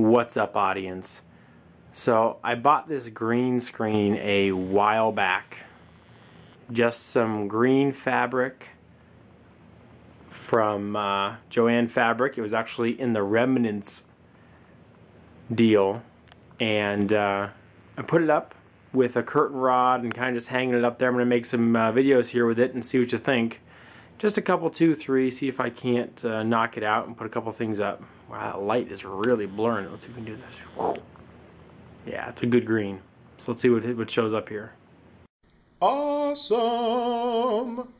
What's up, audience? So I bought this green screen a while back. Just some green fabric from Joann Fabric. It was actually in the Remnants deal, and I put it up with a curtain rod and kind of just hanging it up there. I'm going to make some videos here with it and see what you think. Just a couple, 2, 3, see if I can't knock it out and put a couple things up. Wow, that light is really blurring it. Let's see if we can do this. Whoa. Yeah, it's a good green. So let's see what shows up here. Awesome!